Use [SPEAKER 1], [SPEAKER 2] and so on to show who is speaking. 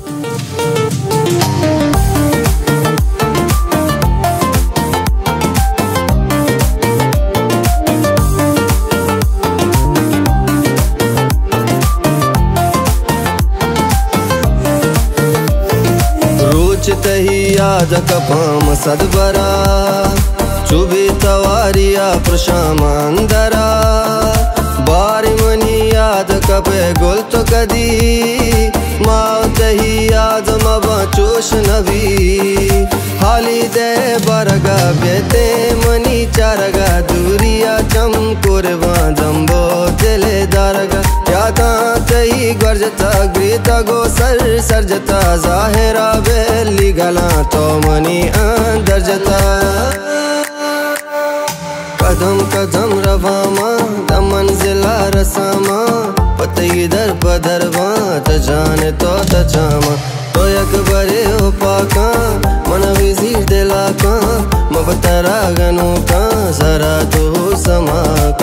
[SPEAKER 1] तही याद कपाम सदबरा चुबी तवारिया प्रशामांदरा बारी मनी याद कपे गुल तो कदी माओ तही याद मबा चोश नबी हाली दे बरगा बेते मनी चारगा दूरिया चम कुरबा दम्बो दिले दारगा यादा तही गर्जता ग्रीता गो सर्जता जाहिरा बेली गला तो मनी दर्जता कदम कदम रवामा दमन जिला रसामा पतई दर बदरवा जाने तो तजामा तो यक बरे हो पाका मन विजीर दिला का मबतरा गनो का जरा तो समा